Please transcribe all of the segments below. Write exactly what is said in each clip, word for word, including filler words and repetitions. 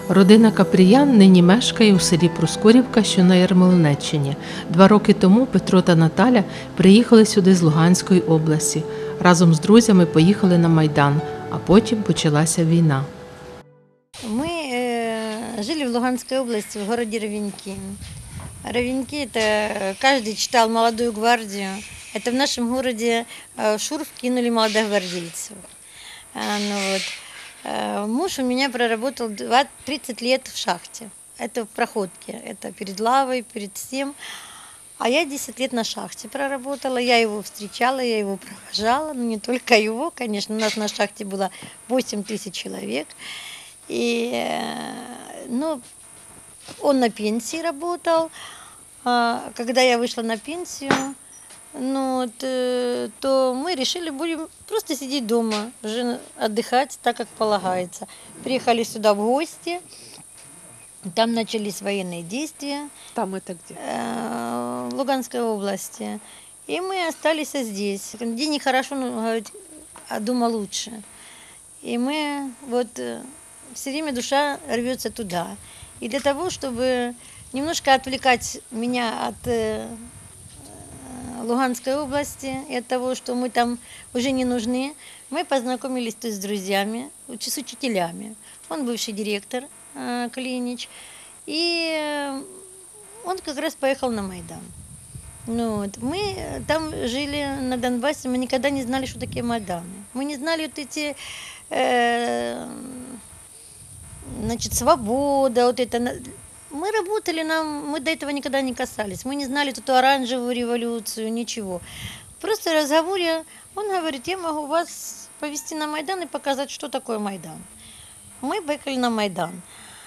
Родина Капріян нині мешкає у селі Проскурівка, що на Ярмолинеччині. Два роки тому Петро та Наталя приїхали сюди з Луганської області. Разом з друзями поїхали на Майдан, а потім почалася війна. Мы э, жили в Луганской области, в городе Ровеньки. Ровеньки – это каждый читал «Молодую гвардию». Это в нашем городе э, в Шурф кинули молодогвардейцев. А, ну вот. э, муж у меня проработал тридцать лет в шахте. Это в проходке, это перед лавой, перед всем. А я десять лет на шахте проработала, я его встречала, я его провожала, но не только его, конечно, у нас на шахте было восемь тысяч человек. И, ну, он на пенсии работал, а когда я вышла на пенсию, ну, то, то мы решили, будем просто сидеть дома, уже отдыхать так, как полагается. Приехали сюда в гости, там начались военные действия. Там это где? В Луганской области. И мы остались здесь. Где нехорошо, а дома лучше. И мы вот все время душа рвется туда. И для того, чтобы немножко отвлекать меня от Луганской области и от того, что мы там уже не нужны, мы познакомились тут с друзьями, с учителями. Он бывший директор Клинич. И он как раз поехал на Майдан. Ну, вот. Мы там жили на Донбассе, мы никогда не знали, что такие Майданы. Мы не знали вот эти, э, значит, свобода, вот это. Мы работали, нам, мы до этого никогда не касались. Мы не знали эту оранжевую революцию, ничего. Просто в разговоре он говорит, я могу вас повести на Майдан и показать, что такое Майдан. Мы поехали на Майдан.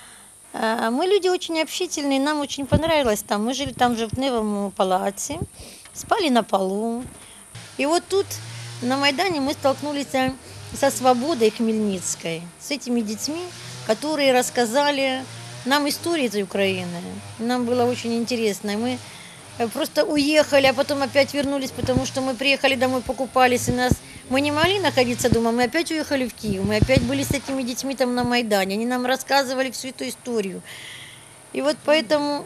Мы люди очень общительные, нам очень понравилось там. Мы жили там в жовтневом палаце, спали на полу. И вот тут на Майдане мы столкнулись со Свободой Хмельницкой, с этими детьми, которые рассказали нам истории из Украины. Нам было очень интересно. Мы просто уехали, а потом опять вернулись, потому что мы приехали домой, покупались, и нас... Мы не могли находиться дома, мы опять уехали в Киев, мы опять были с этими детьми там на Майдане, они нам рассказывали всю эту историю. И вот поэтому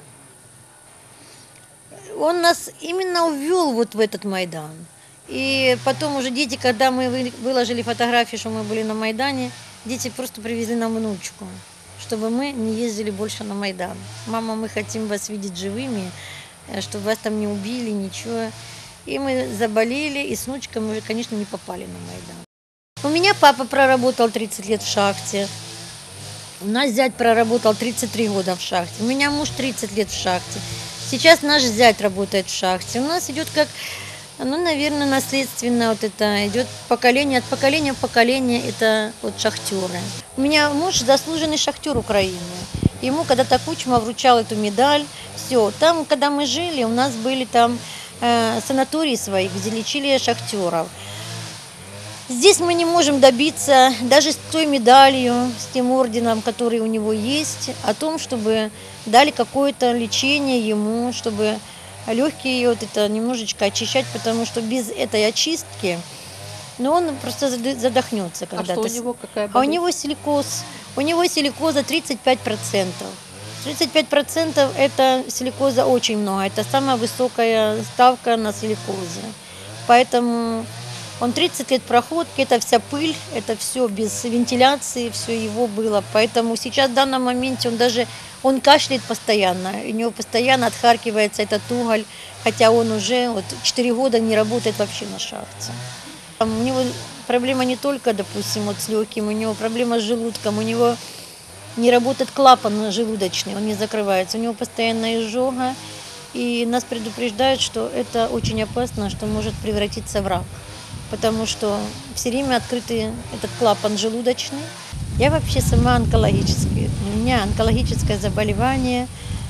он нас именно увел вот в этот Майдан. И потом уже дети, когда мы выложили фотографии, что мы были на Майдане, дети просто привезли нам внучку, чтобы мы не ездили больше на Майдан. Мама, мы хотим вас видеть живыми, чтобы вас там не убили, ничего. И мы заболели, и с внучкой мы, конечно, не попали на Майдан. У меня папа проработал тридцать лет в шахте. У нас зять проработал тридцать три года в шахте. У меня муж тридцать лет в шахте. Сейчас наш зять работает в шахте. У нас идет как, ну, наверное, наследственно вот это, идет поколение от поколения в поколение, это вот шахтеры. У меня муж заслуженный шахтер Украины. Ему когда-то Кучма вручал эту медаль. Все, там, когда мы жили, у нас были там санатории свои, где лечили шахтеров. Здесь мы не можем добиться, даже с той медалью, с тем орденом, который у него есть, о том, чтобы дали какое-то лечение ему, чтобы легкие вот это немножечко очищать, потому что без этой очистки, ну, он просто задохнется когда-то. А что у него, какая болезнь? А у него силикоз. У него силикоза тридцать пять процентов. тридцать пять процентов это силикоза очень много, это самая высокая ставка на силикозе. Поэтому он тридцать лет проходки, это вся пыль, это все без вентиляции, все его было. Поэтому сейчас в данном моменте он даже, он кашляет постоянно, у него постоянно отхаркивается этот уголь, хотя он уже вот четыре года не работает вообще на шахте. У него проблема не только, допустим, вот с легким, у него проблема с желудком, у него не работает клапан желудочный, он не закрывается, у него постоянно изжога, и нас предупреждают, что это очень опасно, что может превратиться в рак, потому что все время открытый этот клапан желудочный. Я вообще сама онкологическая, у меня онкологическое заболевание.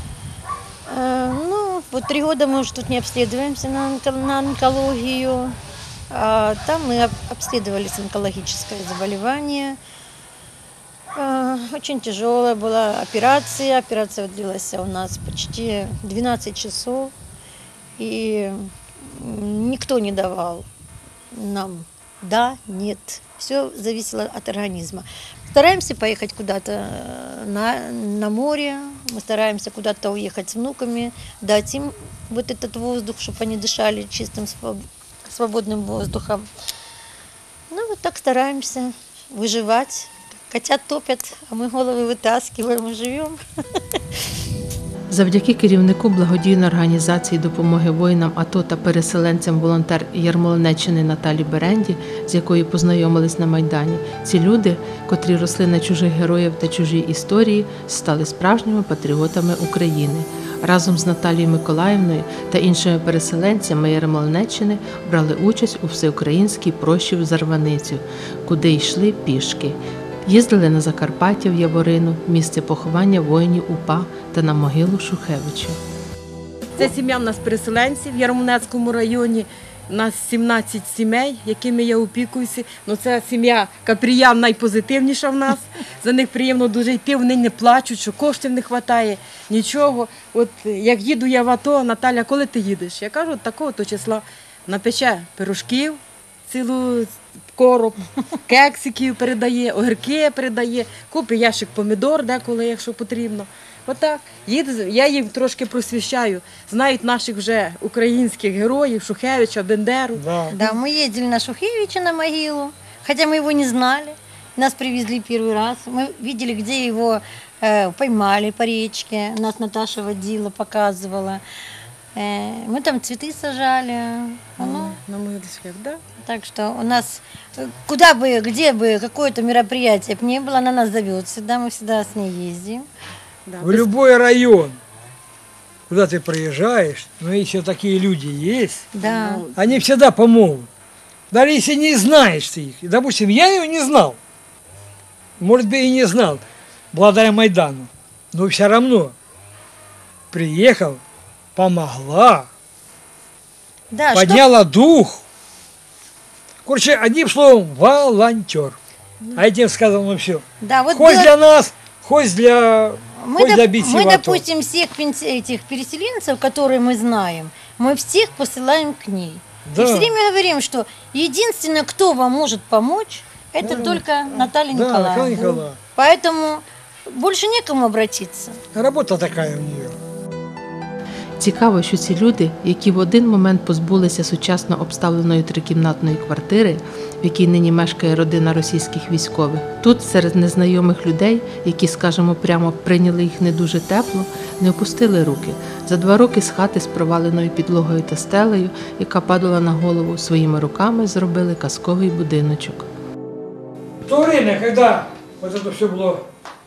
Ну, вот три года мы уже тут не обследуемся на онкологию, а там мы обследовались онкологическое заболевание. Очень тяжелая была операция. Операция длилась у нас почти двенадцать часов. И никто не давал нам да, нет. Все зависело от организма. Стараемся поехать куда-то на, на море, мы стараемся куда-то уехать с внуками, дать им вот этот воздух, чтобы они дышали чистым, свободным воздухом. Ну, вот так стараемся выживать. Котят топят, а ми голови витаскиваємо, живемо. Завдяки керівнику благодійної організації допомоги воїнам АТО та переселенцям волонтер Ярмолинеччини Наталі Беренді, з якою познайомились на Майдані, ці люди, котрі росли на чужих героїв та чужій історії, стали справжніми патріотами України. Разом з Наталією Миколаївною та іншими переселенцями Ярмолинеччини брали участь у всеукраїнській прощі в Зарваницю, куди йшли пішки. Їздили на Закарпаття в Яворину, місце поховання воїнів УПА та на могилу Шухевича. Це сім'я в нас переселенців в Ярмолинецькому районі. У нас сімнадцять сімей, якими я опікуюся. Ну, це сім'я Капріян найпозитивніша в нас. За них приємно дуже йти, вони не плачуть, що коштів не вистачає, нічого. От як їду я в АТО, Наталя, коли ти їдеш? Я кажу, такого-то числа. Напече пирожків, цілу короб, кексиків передає, огірки передає, купить ящик помідор деколи, якщо потрібно. Отак. Їду, я їх трошки просвіщаю. Знають наших вже українських героїв, Шухевича, Бендеру. Да. Да, мы ездили на Шухевича на могилу, хотя мы его не знали. Нас привезли первый раз. Мы видели, где его э, поймали по речке. Нас Наташа водила, показывала. Э, мы там цветы сажали. Ну, На могилочках, да? так что у нас, э, куда бы, где бы какое-то мероприятие б не было, она нас зовет всегда, мы всегда с ней ездим. Да. В любой район, куда ты приезжаешь, но если такие люди есть, Да. они всегда помогут. Даже если не знаешь ты их. Допустим, я ее не знал. Может быть, и не знал, благодаря Майдану. Но все равно приехал, помогла, Да, что- подняла дух. Короче, одним словом, волонтер. А этим сказано все. да, вот Хоть было- для нас, хоть для, Мы, хоть доп- для битья мы, в АТО. допустим, всех пенси- этих переселенцев, которые мы знаем, мы всех посылаем к ней. Да. И все время говорим, что единственное, кто вам может помочь, это только Наталья Да, Николаевна. Наталья Николаевна. Поэтому больше некому обратиться. Работа такая у нее. Цікаво, що ці люди, які в один момент позбулися сучасно обставленої трикімнатної квартири, в якій нині мешкає родина російських військових, тут серед незнайомих людей, які, скажімо прямо, прийняли їх не дуже тепло, не опустили руки. За два роки з хати з проваленою підлогою та стелею, яка падала на голову, своїми руками зробили казковий будиночок. В то время, когда вот это все было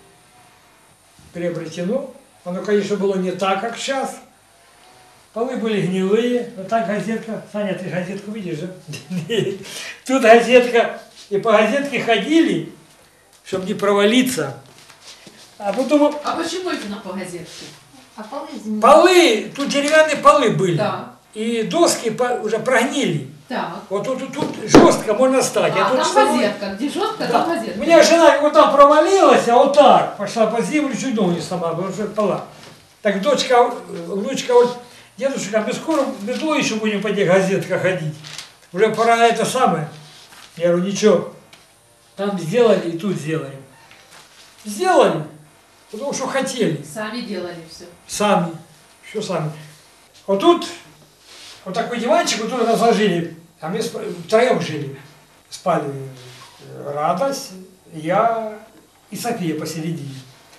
приобретено, оно, конечно, было не так, как сейчас. Полы были гнилые, вот так газетка. Саня, ты газетку видишь, да? Тут газетка, и по газетке ходили, чтобы не провалиться. А потом А почему именно по газетке? А полы полы, тут деревянные полы были. Да. И доски по- уже прогнили. Так. Вот тут, тут, тут жестко можно стать. а тут становится- где жестко, Да. У меня жена вот там провалилась, а вот так пошла по землю, чуть ноги не сломала, потому что пола. Так дочка, внучка, вот, дедушка, мы скоро метло еще будем по этих газетках ходить. Уже пора это самое. Я говорю, ничего, там сделали и тут сделаем. Сделали, потому что хотели. Сами делали все. Сами. Все сами. Вот тут вот такой диванчик, вот тут разложили, а мы сп- втроем жили. Спали э, Радость, я и София посередине.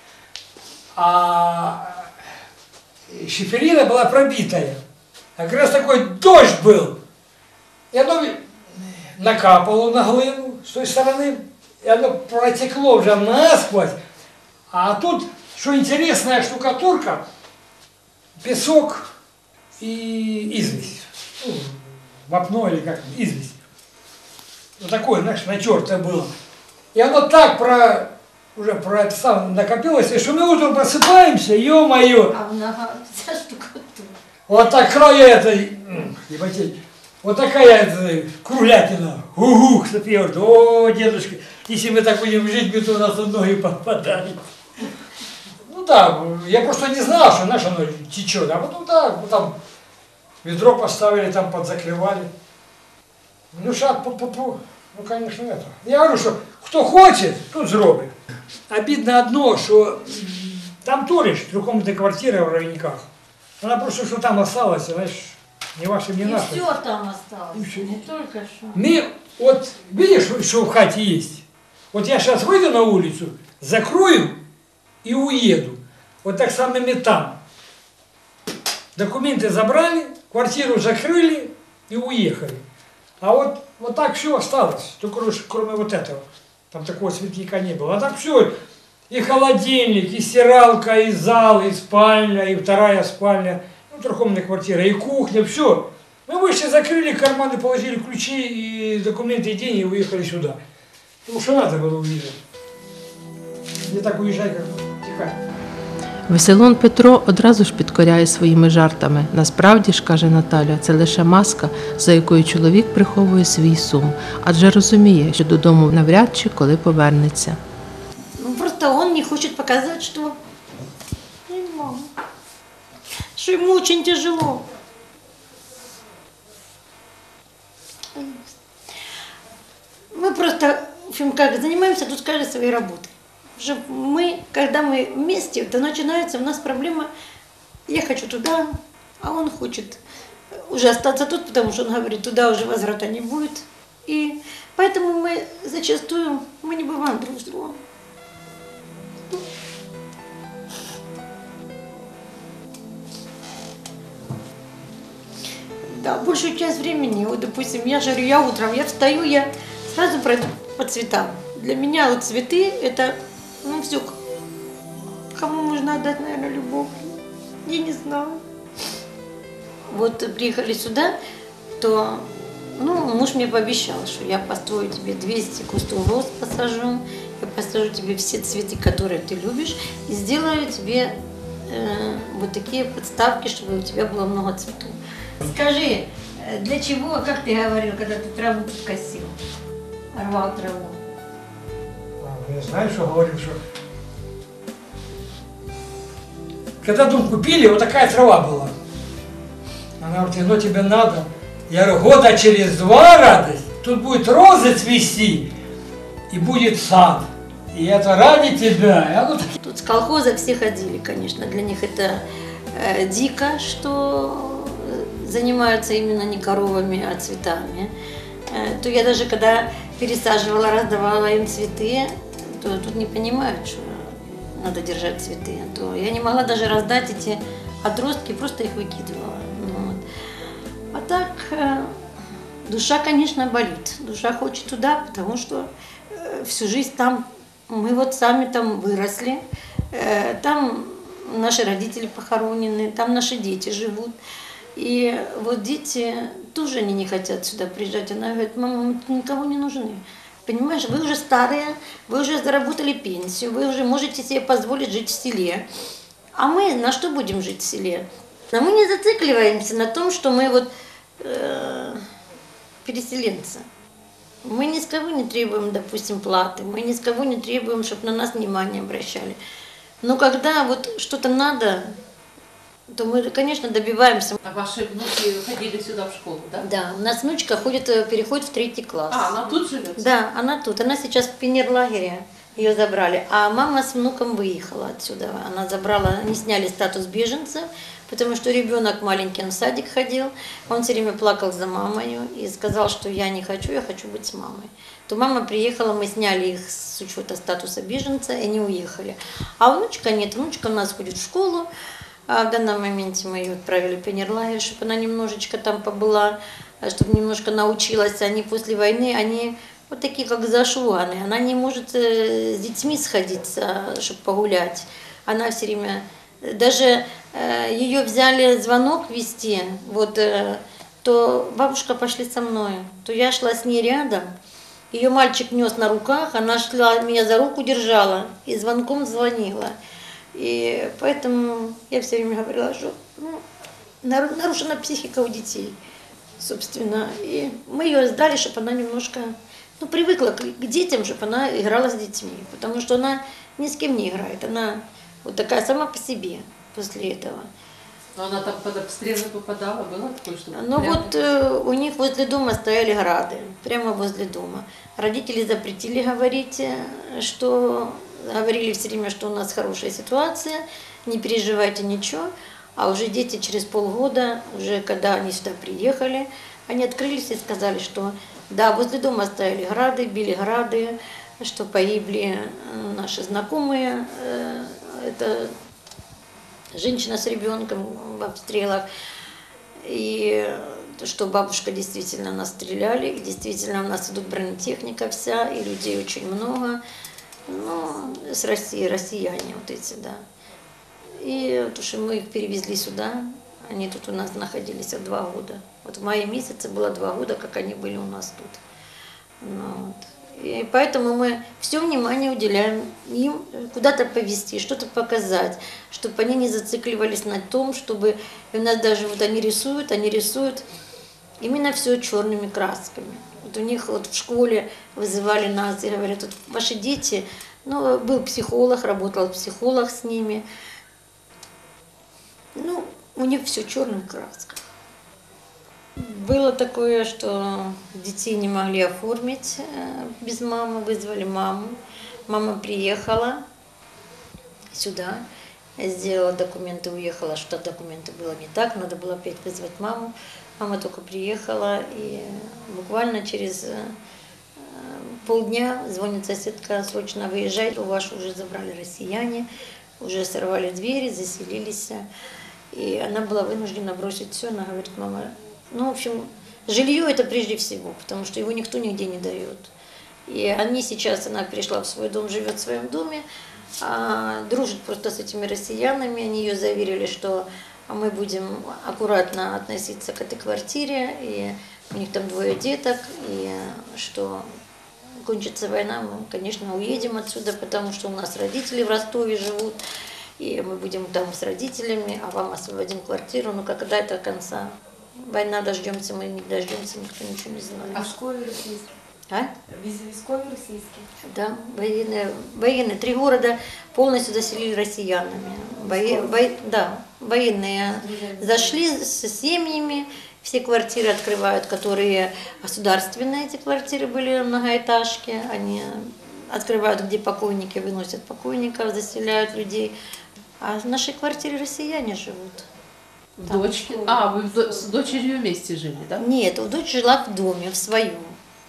А шиферина была пробитая. А как раз такой дождь был. И оно накапало на глину с той стороны, и оно протекло уже насквозь. А тут, что интересная штукатурка, песок и известь. Ну, вапно или как, известь. Вот такое, знаешь, натертое было. И оно так про, уже про это самое накопилось, и что мы утром просыпаемся, ё-моё, А в ногах вся штукатура. вот так края этой, м, ебать, вот такая эта круглятина. Угу, София говорит, о, дедушка, если мы так будем жить, мы то у нас ноги попадали. Ну да, я просто не знал, что наше оно течет, а потом да, вот там ведро поставили, там подзакрывали. Ну шаг по-по-по, ну конечно это. Я говорю, что Хто хоче, тут зробить. Обідно одно, що там тоже трехкомнатная квартира в Равенниках. Она просто, что там осталось, знаешь, не вашим, не И нашим. все там осталось, И всё. не только что. Мы, вот, видишь, что в хате есть? Вот я сейчас выйду на улицу, закрою и уеду. Вот так само и там. Документы забрали, квартиру закрыли и уехали. А вот, вот так все осталось, только лишь кроме вот этого. Там такого светляка не было. А так все, и холодильник, и стиралка, и зал, и спальня, и вторая спальня, ну, трехкомнатная квартира, и кухня, все. Мы вышли, закрыли карманы, положили ключи, и документы, и деньги, и уехали сюда. Потому что надо было уезжать. Не так уезжай, как тихо. Веселон Петро одразу ж підкоряє своїми жартами. Насправді ж, каже Наталя, це лише маска, за якою чоловік приховує свій сум, адже розуміє, що додому навряд чи коли повернеться. Ну, просто он не хочет показать, что, Ой, мама, что ему очень тяжело. Мы просто, в общем, как занимаемся тут каждой своей работой. Уже мы, когда мы вместе, то начинается у нас проблема, я хочу туда, а он хочет уже остаться тут, потому что он говорит, туда уже возврата не будет. И поэтому мы зачастую, мы не бываем друг с другом. Да, большую часть времени, вот, допустим, я жарю, я утром, я встаю, я сразу пройду по цветам. Для меня вот цветы – это, ну, все. Кому можно отдать, наверное, любовь? Я не знаю. Вот приехали сюда, то, ну, муж мне пообещал, что я построю тебе двести кустов роз, посажу, я посажу тебе все цветы, которые ты любишь, и сделаю тебе э, вот такие подставки, чтобы у тебя было много цветов. Скажи, для чего, как ты говорил, когда ты траву тут косил, рвал траву? А, я знаю, что говорил, что... Когда дом купили, вот такая трава была. Она говорит, ну тебе надо. Я говорю, года через два, радость, тут будет розы цвести, и будет сад. И это ради тебя. И оно... Тут с колхоза все ходили, конечно, для них это э, дико, что занимаются именно не коровами, а цветами. Э, то я даже когда пересаживала, раздавала им цветы, то тут не понимают, что надо держать цветы. То я не могла даже раздать эти отростки, просто их выкидывала. Вот. А так, э, душа, конечно, болит. Душа хочет туда, потому что э, всю жизнь там, мы вот сами там выросли, э, там наши родители похоронены, там наши дети живут. И вот дети тоже они не хотят сюда приезжать. Она говорит, мама, мы тут никого не нужны. Понимаешь, вы уже старые, вы уже заработали пенсию, вы уже можете себе позволить жить в селе. А мы на что будем жить в селе? Но мы не зацикливаемся на том, что мы вот э, переселенцы. Мы ни с кого не требуем, допустим, платы, мы ни с кого не требуем, чтобы на нас внимание обращали. Но когда вот что-то надо, то мы, конечно, добиваемся. А ваші внуки ходили сюди в школу, так? Да, у нас внучка ходит, переходит в третий класс. А, вона тут живе? Да, она тут. Она сейчас в пионерлагере, ее забрали. А мама с внуком выехала отсюда. Она забрала, они сняли статус беженца, потому что ребенок маленький, он в садик ходил. Он все время плакал за мамой и сказал, что я не хочу, я хочу быть с мамой. То мама приехала, мы сняли их с учета статуса беженца, и они уехали. А внучка нет, внучка у нас ходит в школу. А в данном моменте мы ее отправили в пионерлагерь, чтобы она немножечко там побыла, чтобы немножко научилась. Они после войны, они вот такие, как зашуганы. Она не может с детьми сходиться, чтобы погулять. Она все время... Даже ее взяли звонок вести, вот, то бабушка пошли со мной. То я шла с ней рядом, ее мальчик нес на руках, она шла, меня за руку держала и звонком звонила. И поэтому я все время говорила, что ну, нарушена психика у детей, собственно. И мы ее сдали, чтобы она немножко ну, привыкла к, к детям, чтобы она играла с детьми. Потому что она ни с кем не играет. Она вот такая сама по себе после этого. Но она там под обстрелы попадала, было такое, что Ну вот э, у них возле дома стояли грады, прямо возле дома. Родители запретили говорить, э, что говорили все время, что у нас хорошая ситуация, не переживайте ничего. А уже дети через полгода, уже когда они сюда приехали, они открылись и сказали, что да, возле дома стояли грады, били грады, что погибли э, наши знакомые, э, это женщина с ребенком в обстрелах, и что бабушка действительно нас стреляли, и действительно у нас идут бронетехника вся, и людей очень много, ну, с России, россияне вот эти, да. И то, что мы их перевезли сюда, они тут у нас находились два года. Вот в мае месяце было два года, как они были у нас тут. Ну, вот. И поэтому мы все внимание уделяем им, куда-то повезти, что-то показать, чтобы они не зацикливались на том, чтобы и у нас даже вот они рисуют, они рисуют именно все черными красками. Вот у них вот в школе вызывали нас и говорят, вот ваши дети, ну, был психолог, работал психолог с ними, ну, у них все черным краском. Было такое, что детей не могли оформить без мамы, вызвали маму. Мама приехала сюда, сделала документы, уехала, что документы было не так, надо было опять вызвать маму. Мама только приехала, и буквально через полдня звонит соседка, срочно выезжай, у вас уже забрали россияне, уже сорвали двери, заселились. И она была вынуждена бросить все, она говорит, мама, ну, в общем, жилье это прежде всего, потому что его никто нигде не дает. И они сейчас, она пришла в свой дом, живет в своем доме, а, дружит просто с этими россиянами, они ее заверили, что мы будем аккуратно относиться к этой квартире, и у них там двое деток, и что кончится война, мы, конечно, уедем отсюда, потому что у нас родители в Ростове живут, и мы будем там с родителями, а вам освободим квартиру, но когда это конца? Война дождемся, мы не дождемся, никто ничего не знает. А військові російські? А? Військові російські? Да, военные, военные. Три города полностью заселили россиянами. Вое, во, да, военные зашли с семьями, все квартиры открывают, которые государственные, эти квартиры были многоэтажки, они открывают, где покойники, выносят покойников, заселяют людей. А в нашей квартире россияне живут. Дочки? А, вы с дочерью вместе жили, да? Нет, дочь жила в доме, в своем.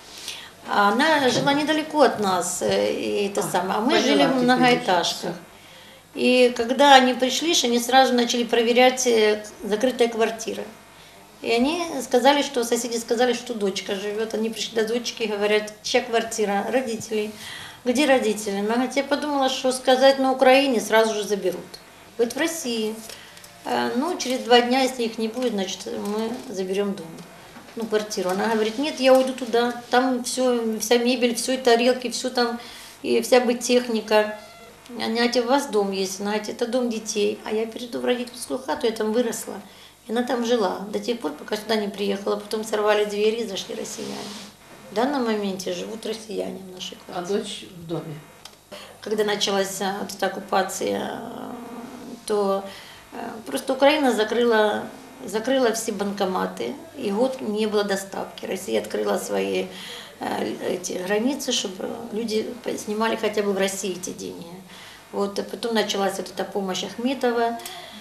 Она жила недалеко от нас, и это а, самое. А мы жили в многоэтажках. И когда они пришли, они сразу начали проверять закрытые квартиры. И они сказали, что соседи сказали, что дочка живет. Они пришли до дочки и говорят, чья квартира? Родителей. Где родители? Она говорит, я подумала, что сказать на Украине, сразу же заберут. Говорит, в России. Ну, через два дня, если их не будет, значит, мы заберем дом, ну, квартиру. Она говорит, нет, я уйду туда, там все, вся мебель, все тарелки, все там, и вся быттехника. Знаете, у вас дом есть, знаете, это дом детей, а я перейду в родительскую хату, я там выросла. И она там жила до тех пор, пока сюда не приехала, потом сорвали двери и зашли россияне. В данном моменте живут россияне в нашей квартире. А дочь в доме? Когда началась вот эта оккупация, то просто Украина закрыла, закрыла все банкоматы, и год не было доставки. Россия открыла свои эти границы, чтобы люди снимали хотя бы в России эти деньги. Вот, а потом началась вот эта помощь Ахметова.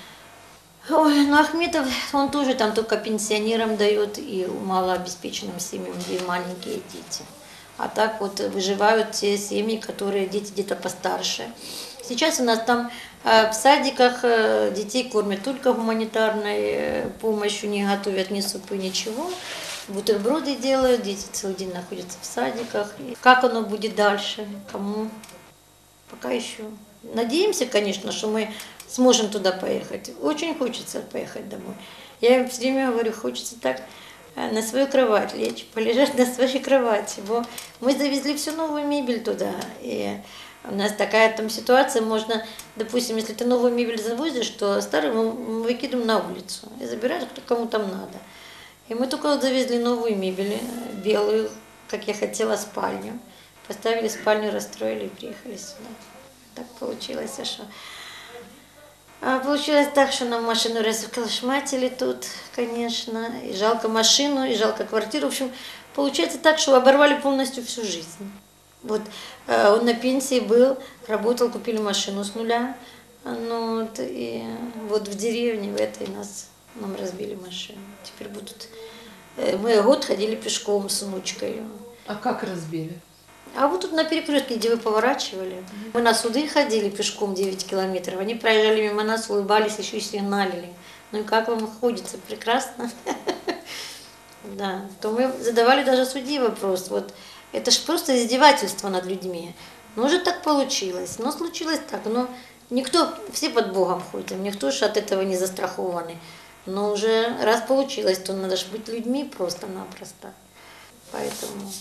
Ой, ну Ахметов, он тоже там только пенсионерам дает и малообеспеченным семьям, где маленькие дети. А так вот выживают те семьи, которые дети где-то постарше. Сейчас у нас там в садиках детей кормят только гуманитарной помощью, не готовят ни супы, ничего. Бутерброды делают, дети целый день находятся в садиках. И как оно будет дальше, кому? Пока еще. Надеемся, конечно, что мы сможем туда поехать. Очень хочется поехать домой. Я все время говорю, хочется так на свою кровать лечь, полежать на своей кровати. Бо мы завезли всю новую мебель туда. И у нас такая там ситуация, можно, допустим, если ты новую мебель завозишь, то старую мы выкидываем на улицу и забираем, кто кому там надо. И мы только вот завезли новую мебель, белую, как я хотела, спальню. Поставили спальню, расстроили и приехали сюда. Так получилось, что А получилось так, что нам машину расколошматили тут, конечно, и жалко машину, и жалко квартиру. В общем, получается так, что оборвали полностью всю жизнь. Вот э, он на пенсии был, работал, купили машину с нуля. Ну, вот, и вот в деревне, в этой нас, нам разбили машину. Теперь будут... э, Мы год ходили пешком с внучкой. А как разбили? А вот тут на перекрестке, где вы поворачивали, мы на суды ходили пешком девять километров. Они проезжали мимо нас, улыбались, еще и сигналили. Ну и как вам ходится? Прекрасно. Да, то мы задавали даже судье вопрос. Вот это же просто издевательство над людьми. Ну, уже так получилось. Но случилось так. Но никто, все под Богом ходим, никто же от этого не застрахованный. Но уже раз получилось, то надо же быть людьми просто-напросто. Поэтому...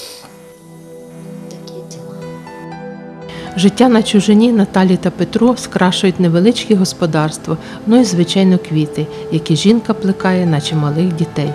Життя на чужині Наталі та Петро скрашують невеличке господарство, ну і, звичайно, квіти, які жінка плекає, наче малих дітей.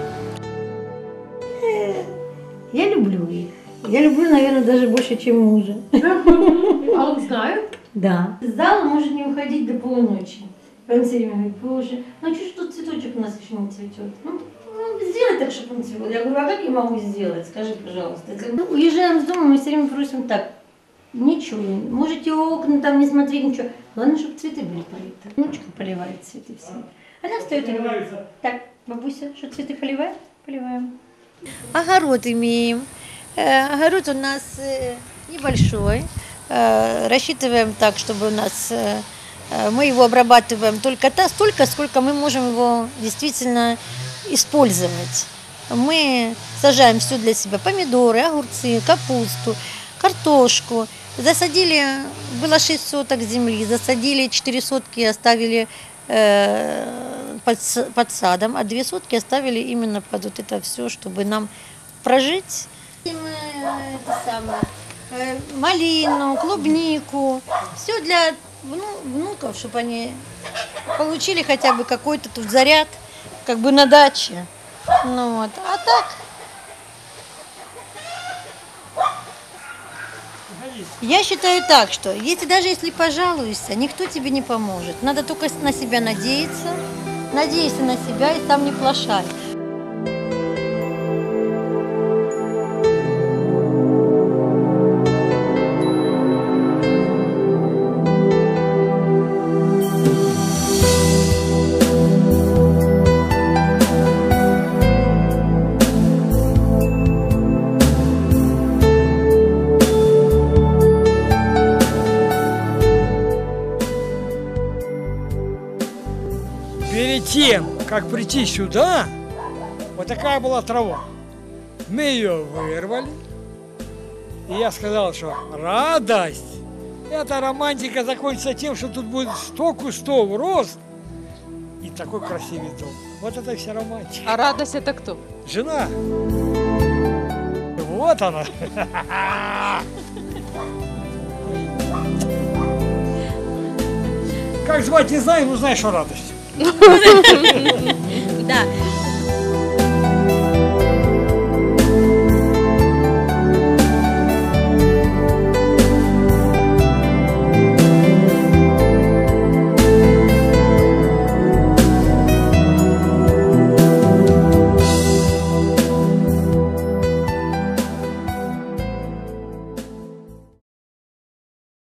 Я люблю их. Я люблю, наверное, даже больше, чем мужа. А он знає? Да. С зала может не уходить до полуночи. Он все время говорит, боже, ну что ж тут цветочек у нас еще не цветет? Ну, ну, сделай так, чтобы он цвел. Я говорю, а как я могу сделать? Скажи, пожалуйста. Ну, уезжаем с дома, мы все время просим так. Ничего, можете окна там не смотреть, ничего. Главное, чтобы цветы были политы. Внучка поливает цветы все. Она встает и говорит, так, бабуся, что цветы поливаем? Поливаем. Огород имеем. Э, Огород у нас э, небольшой. Э, Рассчитываем так, чтобы у нас... э, э, Мы его обрабатываем только та, столько, сколько мы можем его действительно использовать. Мы сажаем все для себя. Помидоры, огурцы, капусту, картошку. Засадили, было шесть соток земли, засадили четыре сотки, оставили э, под, с- под садом, а две сотки оставили именно под вот это все, чтобы нам прожить. И мы, э, это самое, э, малину, клубнику, все для вну- внуков, чтобы они получили хотя бы какой-то тут заряд, как бы на даче. Ну вот, а так... Я считаю так, что если даже если пожалуешься, никто тебе не поможет. Надо только на себя надеяться. Надейся на себя и сам не плашай. Перед тем, как прийти сюда, вот такая была трава. Мы ее вырвали. И я сказал, что радость, эта романтика закончится тем, что тут будет сто кустов роз и такой красивый дом. Вот это вся романтика. А радость это кто? Жена. Вот она. Как звать не знаю, но знаешь, что радость. Да.